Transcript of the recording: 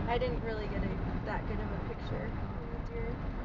I didn't really get that good of a picture of the deer.